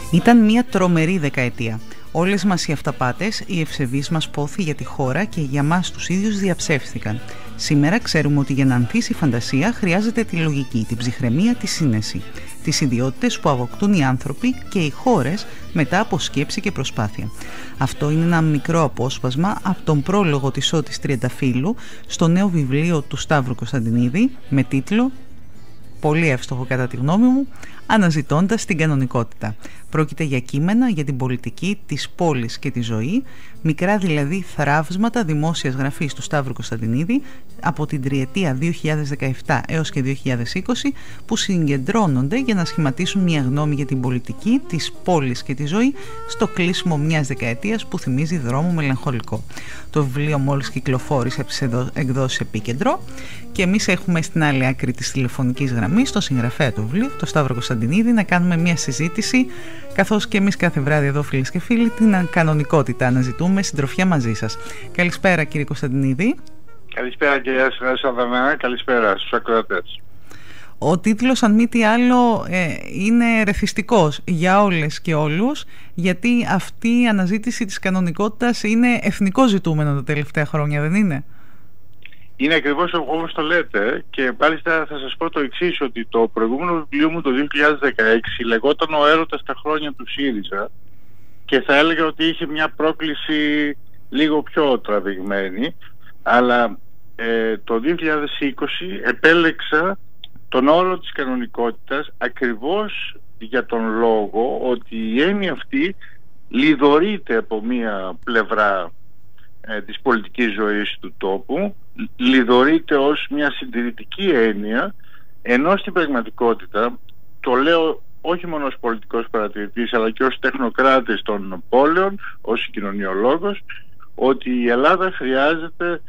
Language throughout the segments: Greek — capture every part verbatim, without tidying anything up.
Ήταν μια τρομερή δεκαετία. Όλες μας οι αυταπάτες, οι ευσεβείς μας πόθη για τη χώρα και για μας τους ίδιους διαψεύστηκαν. Σήμερα ξέρουμε ότι για να ανθίσει η φαντασία χρειάζεται τη λογική, την ψυχραιμία, τη σύνεση. Τις ιδιότητες που αποκτούν οι άνθρωποι και οι χώρες μετά από σκέψη και προσπάθεια. Αυτό είναι ένα μικρό απόσπασμα από τον πρόλογο της Ότης Τριανταφύλου στο νέο βιβλίο του Σταύρου Κωνσταντινίδη με τίτλο, πολύ εύστοχο κατά τη γνώμη μου, «Αναζητώντας την κανονικότητα». Πρόκειται για κείμενα για την πολιτική της πόλης και τη ζωή, μικρά δηλαδή θραύσματα δημόσιας γραφής του Σταύρου Κωνσταντινίδη από την τριετία δύο χιλιάδες δεκαεπτά έως και δύο χιλιάδες είκοσι, που συγκεντρώνονται για να σχηματίσουν μια γνώμη για την πολιτική της πόλης και τη ζωή στο κλείσιμο μιας δεκαετίας που θυμίζει δρόμο μελαγχολικό. Το βιβλίο μόλις κυκλοφόρησε από τις εκδόσεις Επίκεντρο και εμείς έχουμε στην άλλη άκρη της τηλεφωνικής γραμμής το συγγραφέα του βιβλίου, τον Σταύρο Κωνσταντινίδη, να κάνουμε μια συζήτηση, καθώς και εμείς κάθε βράδυ εδώ, φίλες και φίλοι, την κανονικότητα αναζητούμε συντροφιά μαζί σας. Καλησπέρα, κύριε Κωνσταντινίδη. Καλησπέρα, κυρία Σαδαμένα. Καλησπέρα στους ακροατές. Ο τίτλος, αν μη τι άλλο, ε, είναι ρεθιστικός για όλες και όλους, γιατί αυτή η αναζήτηση της κανονικότητας είναι εθνικό ζητούμενο τα τελευταία χρόνια, δεν είναι? Είναι ακριβώς όπως το λέτε, και μάλιστα θα σας πω το εξής, ότι το προηγούμενο βιβλίο μου το δύο χιλιάδες δεκαέξι λεγόταν «Ο έρωτας στα χρόνια του ΣΥΡΙΖΑ» και θα έλεγα ότι είχε μια πρόκληση λίγο πιο τραβηγμένη, αλλά ε, το δύο χιλιάδες είκοσι επέλεξα τον όρο της κανονικότητας ακριβώς για τον λόγο ότι η έννοια αυτή λιδωρείται από μία πλευρά ε, της πολιτικής ζωής του τόπου, λιδωρείται ως μια συντηρητική έννοια, ενώ στην πραγματικότητα, το λέω όχι μόνο ως πολιτικός παρατηρητής αλλά και ως τεχνοκράτης των πόλεων, ως κοινωνιολόγος, ότι η Ελλάδα χρειάζεται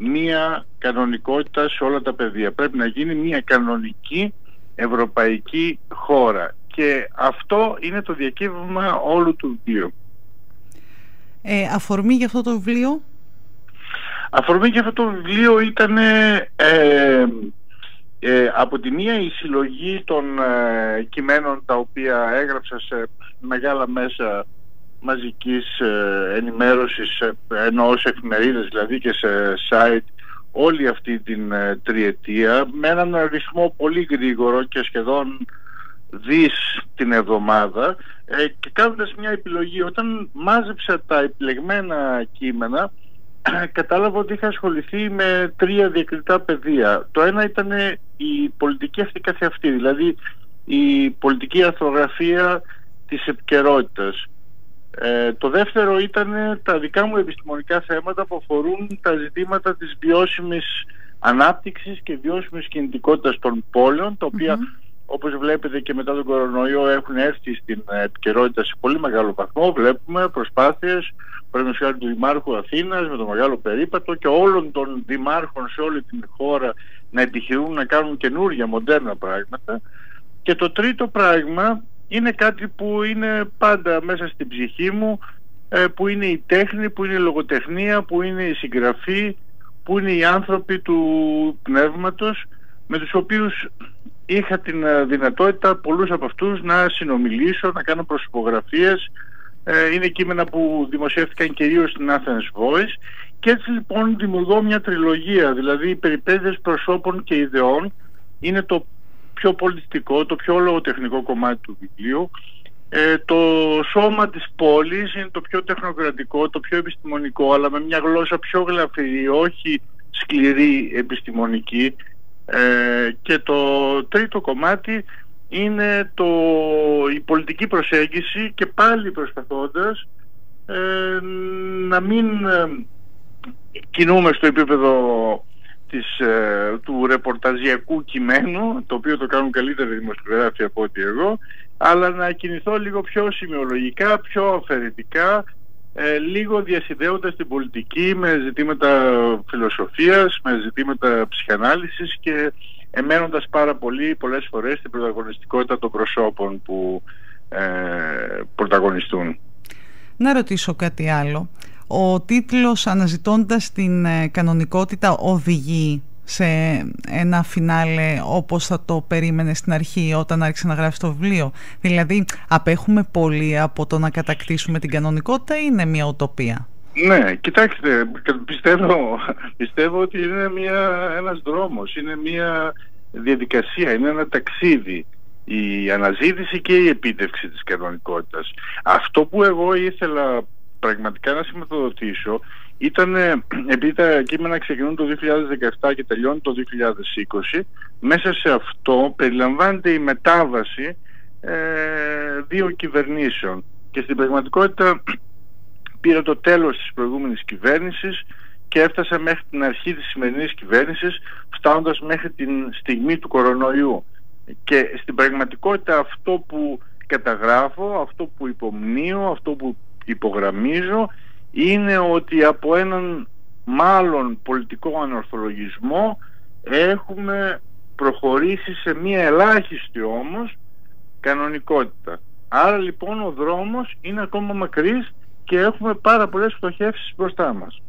μία κανονικότητα σε όλα τα πεδία. Πρέπει να γίνει μία κανονική ευρωπαϊκή χώρα, και αυτό είναι το διακύβευμα όλου του βιβλίου. Ε, αφορμή για αυτό το βιβλίο? Αφορμή για αυτό το βιβλίο ήταν ε, ε, ε, από τη μία η συλλογή των ε, κειμένων τα οποία έγραψα σε μεγάλα μέσα μαζικής ε, ενημέρωσης, ε, εννοώ σε εφημερίδες δηλαδή και σε site, όλη αυτή την ε, τριετία, με έναν ρυθμό πολύ γρήγορο και σχεδόν δις την εβδομάδα, ε, και κάνοντας μια επιλογή. Όταν μάζεψα τα επιλεγμένα κείμενα, κατάλαβα ότι είχα ασχοληθεί με τρία διακριτά πεδία. Το ένα ήταν η πολιτική αυτή καθεαυτή, δηλαδή η πολιτική αρθρογραφία της επικαιρότητας. Ε, το δεύτερο ήταν τα δικά μου επιστημονικά θέματα που αφορούν τα ζητήματα της βιώσιμης ανάπτυξης και βιώσιμης κινητικότητας των πόλεων, τα οποία mm-hmm. όπως βλέπετε και μετά τον κορονοϊό έχουν έρθει στην επικαιρότητα σε πολύ μεγάλο βαθμό. Βλέπουμε προσπάθειες, παραδείγματος χάρη του Δημάρχου Αθήνας με το μεγάλο περίπατο και όλων των δημάρχων σε όλη την χώρα να επιχειρούν να κάνουν καινούργια μοντέρνα πράγματα. Και το τρίτο πράγμα είναι κάτι που είναι πάντα μέσα στην ψυχή μου, που είναι η τέχνη, που είναι η λογοτεχνία, που είναι η συγγραφή, που είναι οι άνθρωποι του πνεύματος, με τους οποίους είχα την δυνατότητα πολλούς από αυτούς να συνομιλήσω, να κάνω προσωπογραφίες. Ε, είναι κείμενα που δημοσιεύτηκαν κυρίως στην Athens Voice, και έτσι λοιπόν δημιουργώ μια τριλογία, δηλαδή οι περιπέτειες προσώπων και ιδεών είναι το πιο πολιτιστικό, το πιο λογοτεχνικό κομμάτι του βιβλίου. Ε, το σώμα της πόλης είναι το πιο τεχνοκρατικό, το πιο επιστημονικό, αλλά με μια γλώσσα πιο γλαφυρή, όχι σκληρή επιστημονική. Ε, και το τρίτο κομμάτι είναι το, η πολιτική προσέγγιση, και πάλι προσπαθώντας ε, να μην ε, κινούμε στο επίπεδο της, ε, του ρεπορταζιακού κειμένου, το οποίο το κάνουν καλύτερα οι δημοσιογράφοι από ό,τι εγώ, αλλά να κινηθώ λίγο πιο σημειολογικά, πιο αφαιρετικά, ε, λίγο διασυνδέοντας την πολιτική με ζητήματα φιλοσοφίας, με ζητήματα ψυχανάλυσης, και εμένοντας πάρα πολύ πολλές φορές την πρωταγωνιστικότητα των προσώπων που ε, πρωταγωνιστούν. Να ρωτήσω κάτι άλλο. Ο τίτλος «Αναζητώντας την κανονικότητα» οδηγεί σε ένα φινάλε όπως θα το περίμενε στην αρχή όταν άρχισε να γράφει το βιβλίο? Δηλαδή απέχουμε πολύ από το να κατακτήσουμε την κανονικότητα ή είναι μια ουτοπία? Ναι, κοιτάξτε, πιστεύω, πιστεύω ότι είναι μια, ένας δρόμος, είναι μια διαδικασία, είναι ένα ταξίδι, η αναζήτηση και η επίτευξη της κανονικότητας. Αυτό που εγώ ήθελα πραγματικά να σηματοδοτήσω ήταν, επειδή τα κείμενα ξεκινούν το δύο χιλιάδες δεκαεπτά και τελειώνουν το δύο χιλιάδες είκοσι, μέσα σε αυτό περιλαμβάνεται η μετάβαση ε, δύο κυβερνήσεων και στην πραγματικότητα πήρε το τέλος της προηγούμενης κυβέρνησης και έφτασε μέχρι την αρχή της σημερινής κυβέρνησης, φτάνοντας μέχρι την στιγμή του κορονοϊού. Και στην πραγματικότητα αυτό που καταγράφω, αυτό που υπομνείω, αυτό που υπογραμμίζω είναι ότι από έναν μάλλον πολιτικό ανορθολογισμό έχουμε προχωρήσει σε μία ελάχιστη όμως κανονικότητα. Άρα λοιπόν ο δρόμος είναι ακόμα μακρύς και έχουμε πάρα πολλές φτωχεύσεις μπροστά μας.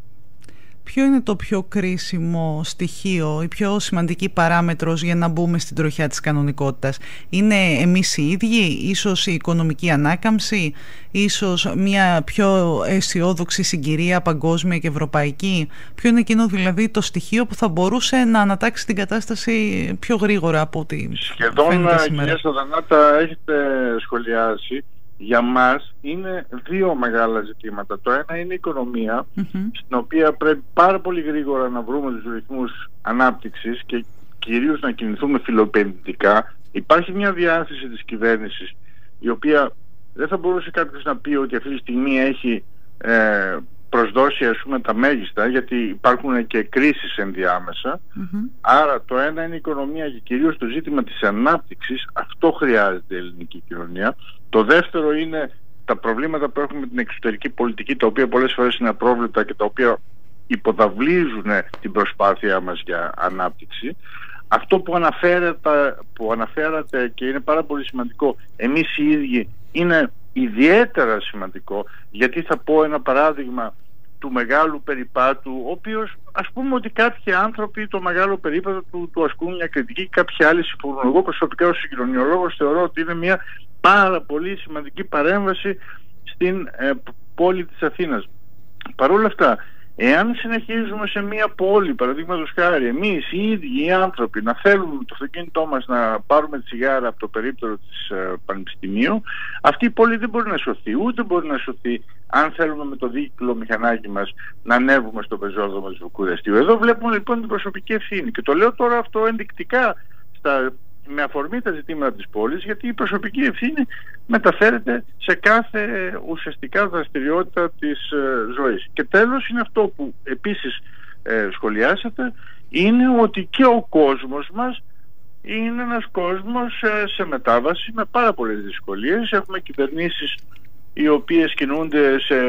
Ποιο είναι το πιο κρίσιμο στοιχείο, η πιο σημαντική παράμετρος για να μπούμε στην τροχιά της κανονικότητας? Είναι εμείς οι ίδιοι, ίσως η οικονομική ανάκαμψη, ίσως μια πιο αισιόδοξη συγκυρία παγκόσμια και ευρωπαϊκή? Ποιο είναι εκείνο δηλαδή το στοιχείο που θα μπορούσε να ανατάξει την κατάσταση πιο γρήγορα από ό,τι φαίνεται σήμερα? Κυρία Σαδανάτα, έχετε σχολιάσει. Για μας είναι δύο μεγάλα ζητήματα. Το ένα είναι η οικονομία, mm-hmm. στην οποία πρέπει πάρα πολύ γρήγορα να βρούμε τους ρυθμούς ανάπτυξης και κυρίως να κινηθούμε φιλοεπενδυτικά. Υπάρχει μια διάθεση της κυβέρνησης, η οποία δεν θα μπορούσε κάποιος να πει ότι αυτή τη στιγμή έχει ε, προσδώσει ας πούμε τα μέγιστα, γιατί υπάρχουν και κρίσεις ενδιάμεσα. Mm-hmm. Άρα το ένα είναι η οικονομία και κυρίως το ζήτημα της ανάπτυξης. Αυτό χρειάζεται η ελληνική κοινωνία. Το δεύτερο είναι τα προβλήματα που έχουμε με την εξωτερική πολιτική, τα οποία πολλές φορές είναι απρόβλεπτα και τα οποία υποδαβλίζουν την προσπάθειά μας για ανάπτυξη. Αυτό που αναφέρατε, που αναφέρατε και είναι πάρα πολύ σημαντικό, εμείς οι ίδιοι, είναι ιδιαίτερα σημαντικό, γιατί θα πω ένα παράδειγμα του μεγάλου περιπάτου, ο οποίος ας πούμε ότι κάποιοι άνθρωποι το μεγάλο περίπατο του, του ασκούν μια κριτική, κάποιοι άλλοι συμφωνούν. Εγώ προσωπικά ως συγκοινωνιολόγος θεωρώ ότι είναι μια πάρα πολύ σημαντική παρέμβαση στην ε, πόλη της Αθήνας. Παρ' όλα αυτά, εάν συνεχίζουμε σε μια πόλη, παραδείγματος χάρη, εμείς οι ίδιοι οι άνθρωποι να θέλουμε το αυτοκίνητό μας να πάρουμε τσιγάρα από το περίπτερο της ε, Πανεπιστημίου, αυτή η πόλη δεν μπορεί να σωθεί, ούτε μπορεί να σωθεί αν θέλουμε με το δίκτυλο μηχανάκι μας να ανέβουμε στο πεζόδρομο του Βουκουρεστίου. Εδώ βλέπουμε λοιπόν την προσωπική ευθύνη και το λέω τώρα αυτό ενδεικτικά στα, με αφορμή τα ζητήματα της πόλης, γιατί η προσωπική ευθύνη μεταφέρεται σε κάθε ουσιαστικά δραστηριότητα της ε, ζωής. Και τέλος είναι αυτό που επίσης ε, σχολιάσατε, είναι ότι και ο κόσμος μας είναι ένας κόσμος ε, σε μετάβαση με πάρα πολλές δυσκολίες. Έχουμε κυβερνήσεις οι οποίες κινούνται σε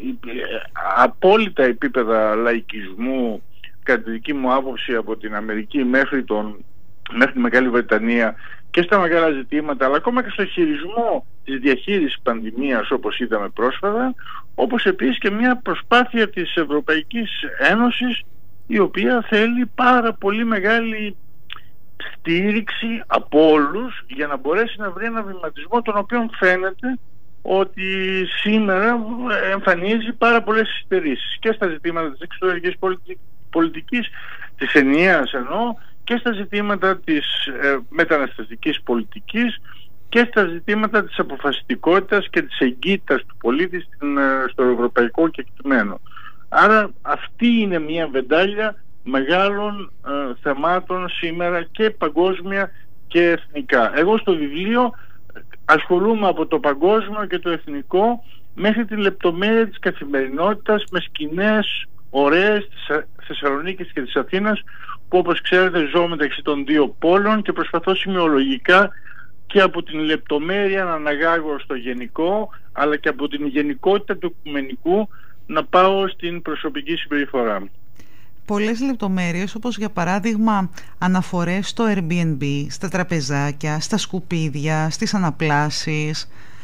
απόλυτα επίπεδα λαϊκισμού, κατά τη δική μου άποψη, από την Αμερική μέχρι, τον, μέχρι τη Μεγάλη Βρετανία, και στα μεγάλα ζητήματα, αλλά ακόμα και στο χειρισμό της διαχείρισης πανδημίας όπως είδαμε πρόσφατα, όπως επίσης και μια προσπάθεια της Ευρωπαϊκής Ένωσης, η οποία θέλει πάρα πολύ μεγάλη στήριξη από όλους για να μπορέσει να βρει ένα βηματισμό, τον οποίο φαίνεται ότι σήμερα εμφανίζει πάρα πολλές υστερήσεις και στα ζητήματα της εξωτερικής πολιτικής, της ενιαίας εννοώ, και στα ζητήματα της ε, μεταναστευτικής πολιτικής και στα ζητήματα της αποφασιστικότητας και της εγκύτητας του πολίτη στην, ε, στο ευρωπαϊκό κεκτημένο. Άρα αυτή είναι μια βεντάλια μεγάλων ε, θεμάτων σήμερα και παγκόσμια και εθνικά. Εγώ στο βιβλίο ασχολούμαι από το παγκόσμιο και το εθνικό μέχρι τη λεπτομέρεια της καθημερινότητας, με σκηνές ωραίες της Θεσσαλονίκης και της Αθήνας, που όπως ξέρετε ζω μεταξύ των δύο πόλων και προσπαθώ σημειολογικά και από την λεπτομέρεια να αναγάγω στο γενικό, αλλά και από την γενικότητα του οικουμενικού να πάω στην προσωπική συμπεριφορά. Πολλές λεπτομέρειες, όπως για παράδειγμα αναφορές στο Airbnb, στα τραπεζάκια, στα σκουπίδια, στις αναπλάσεις.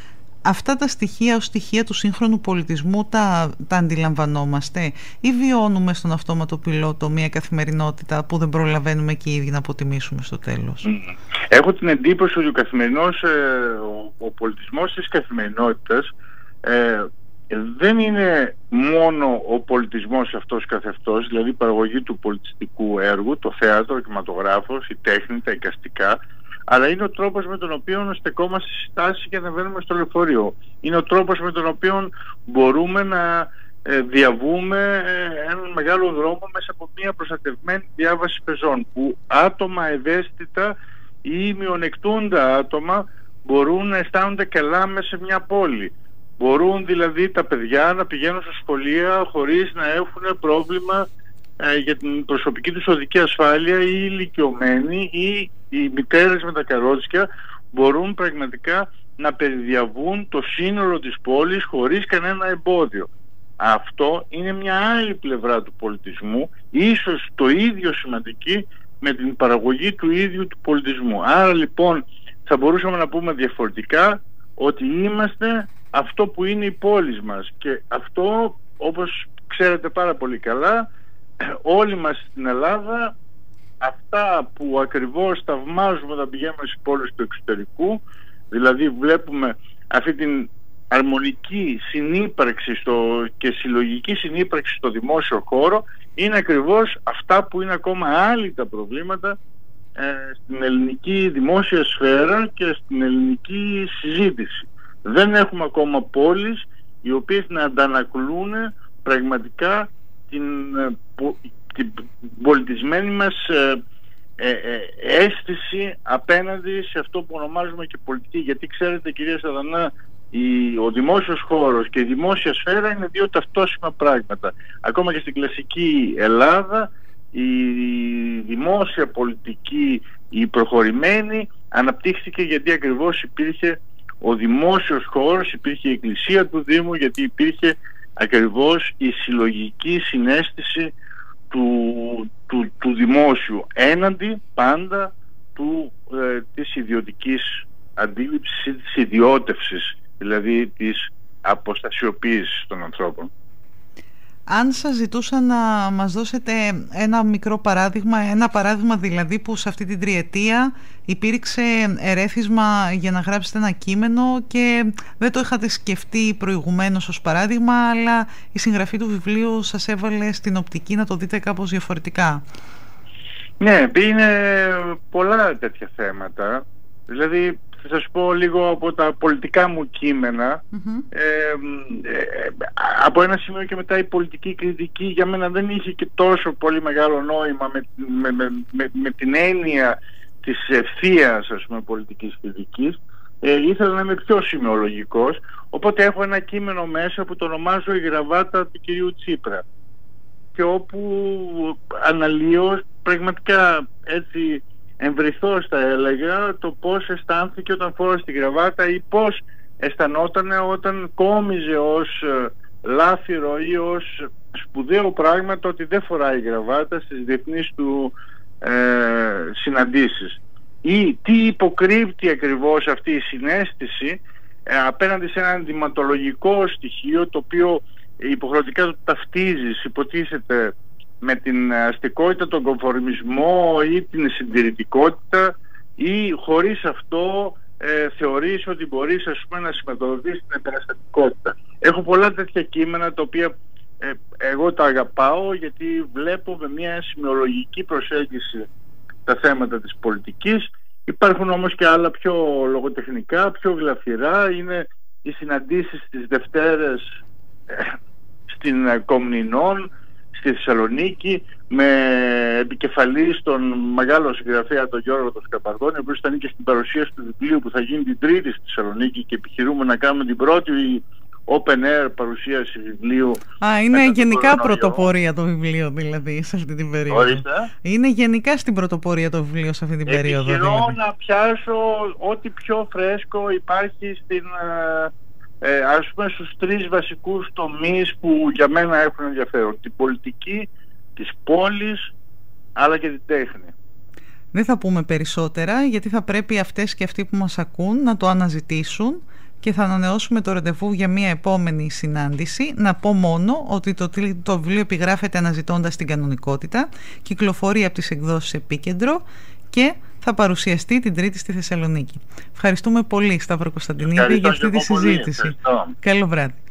Αυτά τα στοιχεία ως στοιχεία του σύγχρονου πολιτισμού τα, τα αντιλαμβανόμαστε ή βιώνουμε στον αυτόματο πιλότο μια καθημερινότητα που δεν προλαβαίνουμε και οι ίδιοι να αποτιμήσουμε στο τέλος? Έχω την εντύπωση ότι ο καθημερινός, ο, ο πολιτισμός της καθημερινότητας ε, δεν είναι μόνο ο πολιτισμός αυτός καθευτός, δηλαδή η παραγωγή του πολιτιστικού έργου, το θέατρο, ο κινηματογράφος, η τέχνη, τα εικαστικά, αλλά είναι ο τρόπος με τον οποίο στεκόμαστε στις στάσεις και ανεβαίνουμε στο λεωφορείο. Είναι ο τρόπος με τον οποίο μπορούμε να ε, διαβούμε ε, έναν μεγάλο δρόμο μέσα από μια προστατευμένη διάβαση πεζών, που άτομα ευαίσθητα ή μειονεκτούντα άτομα μπορούν να αισθάνονται καλά μέσα σε μια πόλη. Μπορούν δηλαδή τα παιδιά να πηγαίνουν στα σχολεία χωρίς να έχουν πρόβλημα ε, για την προσωπική τους οδική ασφάλεια, ή οι ηλικιωμένοι ή οι μητέρες με τα καρότσια μπορούν πραγματικά να περιδιαβούν το σύνολο της πόλης χωρίς κανένα εμπόδιο. Αυτό είναι μια άλλη πλευρά του πολιτισμού, ίσως το ίδιο σημαντική με την παραγωγή του ίδιου του πολιτισμού. Άρα λοιπόν θα μπορούσαμε να πούμε διαφορετικά ότι είμαστε αυτό που είναι η πόλη μας, και αυτό, όπως ξέρετε πάρα πολύ καλά, όλοι μας στην Ελλάδα, αυτά που ακριβώς θαυμάζουμε όταν πηγαίνουμε στις πόλεις του εξωτερικού, δηλαδή βλέπουμε αυτή την αρμονική συνύπαρξη στο, και συλλογική συνύπαρξη στο δημόσιο χώρο, είναι ακριβώς αυτά που είναι ακόμα άλυτα προβλήματα ε, στην ελληνική δημόσια σφαίρα και στην ελληνική συζήτηση. Δεν έχουμε ακόμα πόλεις οι οποίες να αντανακλούν πραγματικά την, την πολιτισμένη μας ε, ε, ε, αίσθηση απέναντι σε αυτό που ονομάζουμε και πολιτική. Γιατί ξέρετε, κυρία Σαδανά, η, ο δημόσιος χώρος και η δημόσια σφαίρα είναι δύο ταυτόσιμα πράγματα. Ακόμα και στην κλασική Ελλάδα η δημόσια πολιτική, η προχωρημένη, αναπτύχθηκε γιατί ακριβώς υπήρχε ο δημόσιος χώρος, υπήρχε η εκκλησία του Δήμου, γιατί υπήρχε ακριβώς η συλλογική συναίσθηση του, του, του δημόσιου έναντι πάντα του, ε, της ιδιωτικής αντίληψης ή της ιδιώτευσης, δηλαδή της αποστασιοποίησης των ανθρώπων. Αν σας ζητούσα να μας δώσετε ένα μικρό παράδειγμα, ένα παράδειγμα δηλαδή που σε αυτή την τριετία υπήρξε ερέθισμα για να γράψετε ένα κείμενο και δεν το είχατε σκεφτεί προηγουμένως ως παράδειγμα, αλλά η συγγραφή του βιβλίου σας έβαλε στην οπτική να το δείτε κάπως διαφορετικά. Ναι, είναι πολλά τέτοια θέματα. Δηλαδή, θα σας πω λίγο από τα πολιτικά μου κείμενα. Mm-hmm. ε, ε, από ένα σημείο και μετά η πολιτική κριτική για μένα δεν είχε και τόσο πολύ μεγάλο νόημα με, με, με, με, με την έννοια της ευθείας, ας πούμε, πολιτικής κριτικής. Ε, ήθελα να είμαι πιο σημειολογικός, οπότε έχω ένα κείμενο μέσα που το ονομάζω «Η γραβάτα του κυρίου Τσίπρα», και όπου αναλύω πραγματικά έτσι εμβριθώς θα έλεγα το πώς αισθάνθηκε όταν φόρεσε τη γραβάτα ή πώς αισθανόταν όταν κόμιζε ως λάφυρο ή ως σπουδαίο πράγμα το ότι δεν φοράει γραβάτα στις διεθνείς του ε, συναντήσεις, ή τι υποκρύπτει ακριβώς αυτή η συναίσθηση ε, απέναντι σε ένα ενδυματολογικό στοιχείο το οποίο υποχρεωτικά το ταυτίζεις, υποτίθεται, με την αστικότητα, τον κομφορμισμό ή την συντηρητικότητα, ή χωρίς αυτό ε, θεωρείς ότι μπορείς, ας πούμε, να σηματοδοτήσεις την επαναστατικότητα. Έχω πολλά τέτοια κείμενα τα οποία ε, εγώ τα αγαπάω, γιατί βλέπω με μια σημειολογική προσέγγιση τα θέματα της πολιτικής. Υπάρχουν όμως και άλλα πιο λογοτεχνικά, πιο γλαφυρά. Είναι οι συναντήσεις τις Δευτέρες ε, στην Κομνηνών, στη Θεσσαλονίκη, με επικεφαλής τον μεγάλο συγγραφέα τον Γιώργο τον Σκαπαρδόνη, ο οποίος ήταν και στην παρουσίαση του βιβλίου που θα γίνει την Τρίτη στη Θεσσαλονίκη, και επιχειρούμε να κάνουμε την πρώτη open air παρουσίαση βιβλίου. Α, είναι γενικά πρωτοπορία το βιβλίο δηλαδή σε αυτή την περίοδο. Ορίστε. Είναι γενικά στην πρωτοπορία το βιβλίο σε αυτή την περίοδο. Επιχειρώ δηλαδή να πιάσω ό,τι πιο φρέσκο υπάρχει στην... Ε, ας πούμε στους τρεις βασικούς τομείς που για μένα έχουν ενδιαφέρον: την πολιτική, της πόλης, αλλά και την τέχνη. Δεν θα πούμε περισσότερα, γιατί θα πρέπει αυτές και αυτοί που μας ακούν να το αναζητήσουν και θα ανανεώσουμε το ραντεβού για μια επόμενη συνάντηση. Να πω μόνο ότι το, το βιβλίο επιγράφεται αναζητώντας την κανονικότητα, κυκλοφορεί από τις εκδόσεις Επίκεντρο και θα παρουσιαστεί την Τρίτη στη Θεσσαλονίκη. Ευχαριστούμε πολύ, Σταύρο Κωνσταντινίδη, για αυτή τη συζήτηση. Καλό βράδυ.